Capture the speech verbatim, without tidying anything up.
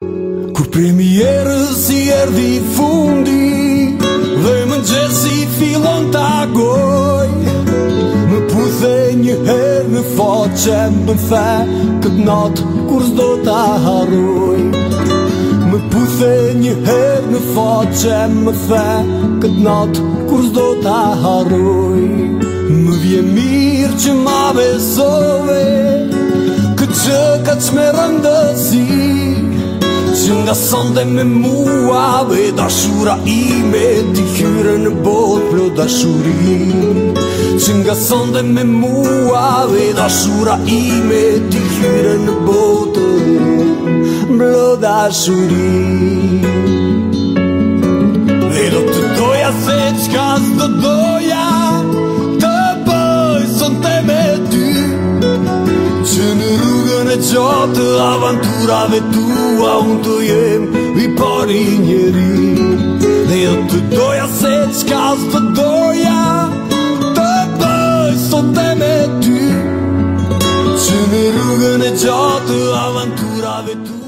Kur premierë si erdi fundi dhe mëngjesi fillon të agoj, më puthe një herë në faqe më the këtë natë kur s'do të harroj. Më puthe një herë në faqe më the këtë natë kur s'do të harroj. Më vje mirë që ma besove këtë që ka që me rëndësi, që nga sonde me mua dhe dashura ime t'i hyre në botë plot dashuri. Që nga sonde me mua dhe dashura ime t'i hyre në botë plot dashuri. Dhe do të doja se qka s'do doja të bëj sonte me ty, që në rrugën e gjatë avanturave tua unë të jem i pari njeri. Dhe jo të doja se qka s'të doja të bëj sonte me ty, që në rrugën e gjatë avanturave tua